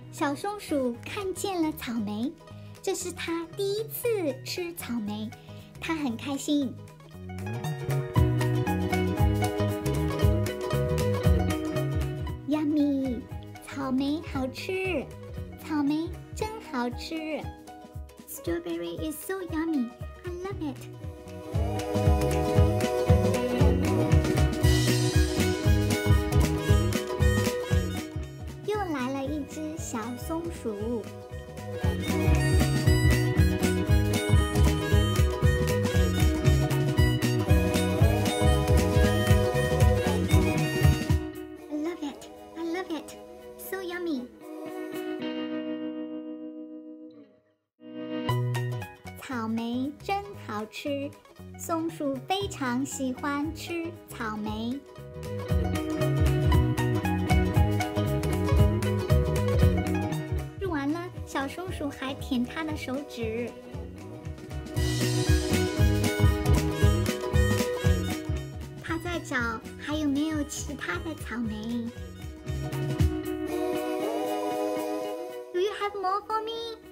小松鼠看见了草莓，这是它第一次吃草莓，它很开心。Yummy， 草莓好吃，草莓真好吃。Strawberry is so yummy, I love it. 又来了一只小松鼠。So yummy！ 草莓真好吃，松鼠非常喜欢吃草莓。吃完了，小松鼠还舔它的手指。它在找还有没有其他的草莓。Do you have more for me?